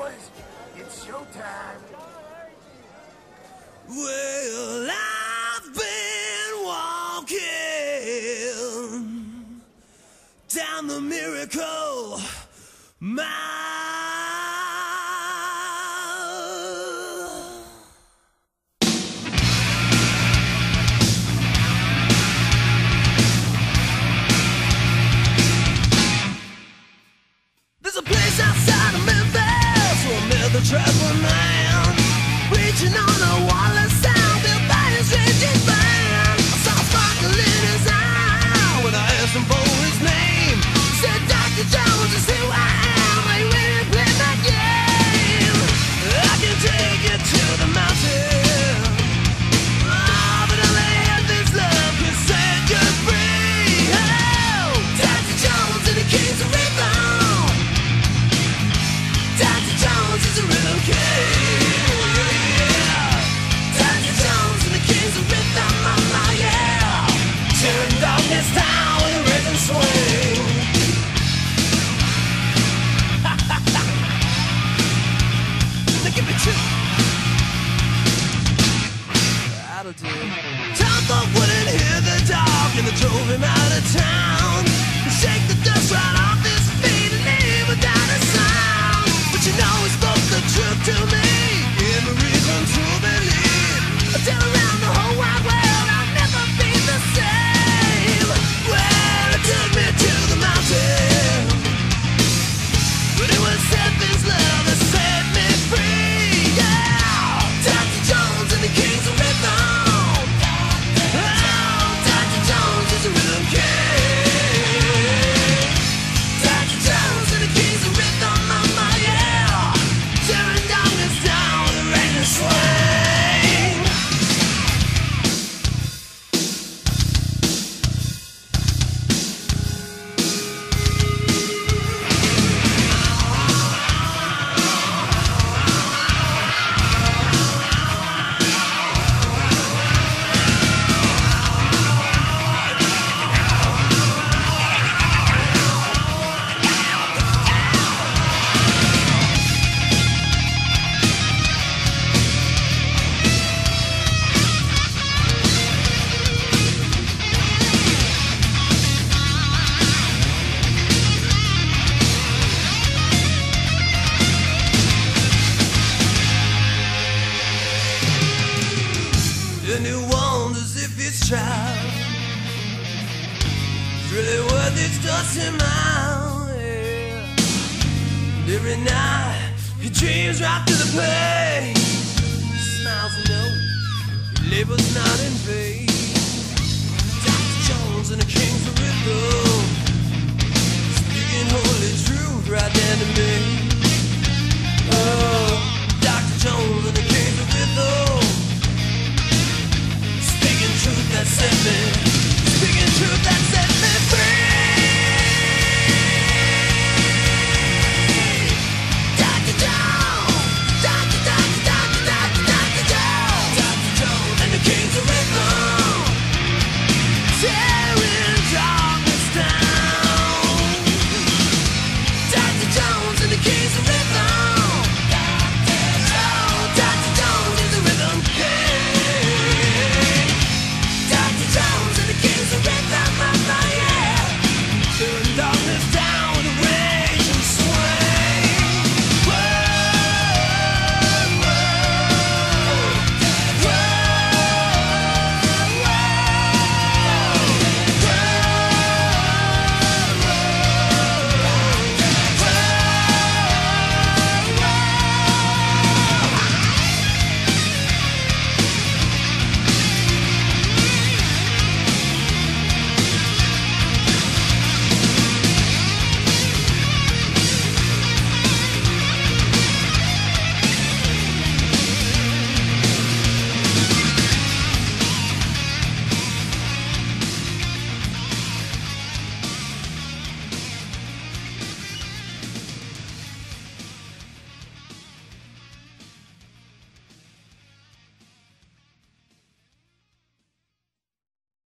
boys, it's showtime. Well, I've been walking down the Miracle Mile. There's a place outside of Memphis where met the traveling man, reaching on a wireless sound built by a strange band. I saw a sparkle in his eye when I asked him for his name. He said, Dr. Jones is who I am. Are you ready to play my game? I can take you to the mountain. Oh, but only if this love can set you free. Oh, Dr. Jones and the Kings of Rhythm. Dr. Jones is a rhythm king. Dr. Jones and the Kings of Rhythm, mama, yeah. Turn darkness down with a rhythm swing. Now give me two. That'll do. Tom Thumb wouldn't hear the dog and they drove him out of town. He shake the dust right off his feet and leave without a sound. But you know he spoke the truth to me, give me reason to believe. Until around the whole wide world I'll never be the same. Well, it took me to the mountain, but it was heaven's love that set me free. Yeah, Dr. Jones and the Kings of Rhythm. Oh, Dr. Jones is a rhythm king. Dr. Jones and the Kings of Rhythm, mama, yeah. Tearing darkness down with a raging swing. And he wonders if his child is really worth its dust him out, yeah. And every night he dreams right to the pain. He smiles and knows he labors not in vain. Dr. Jones and the King